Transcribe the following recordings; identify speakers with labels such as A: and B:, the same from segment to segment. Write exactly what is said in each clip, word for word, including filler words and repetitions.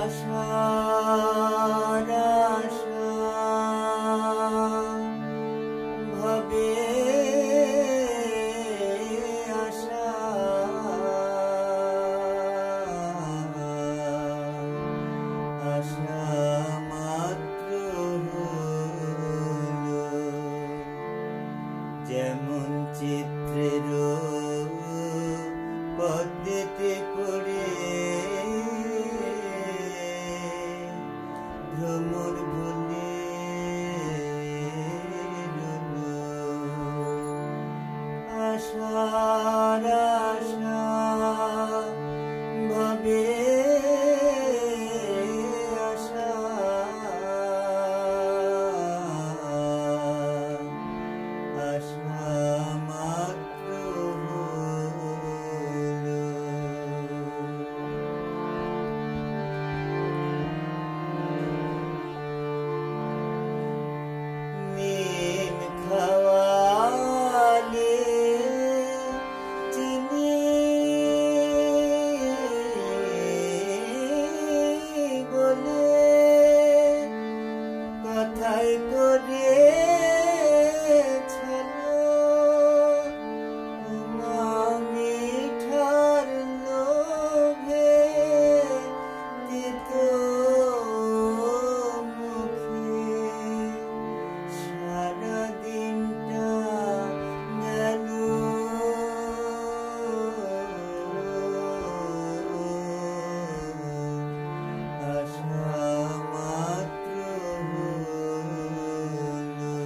A: আশার আশা ভাবে আশা আশা মাত্র হলো যেমন চিত্রের পদ্মেতে পড়ে ভ্রমর ভুলে আশার আশা ভাবে আশা আশা মাত্র নিম খাওয়ালে চিনি বলে কথায় করে মিঠার লোভে তিতো মুখে সারা দিনটা গেল আশা মাত্র হলো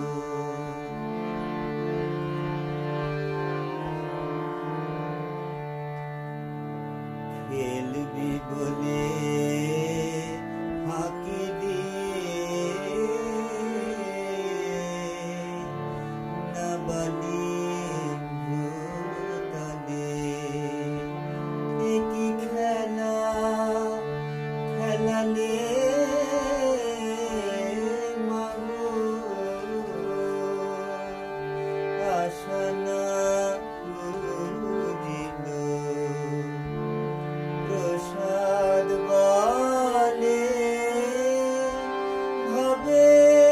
A: খেলবি বলে ফাঁকি দিয়ে নাবালিগ ভূতলে একই খেলা খেলালে মাগো আশা না বুঝিল প্রসাদ বলে হবে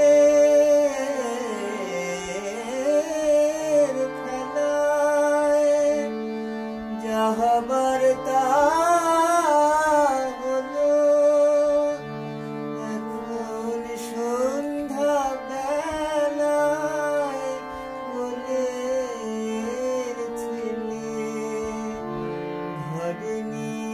A: খেলায় যাহাবার তা হলো এখন সন্ধ্যা বেলায় কোলের ছেলে ঘরে নিয়ে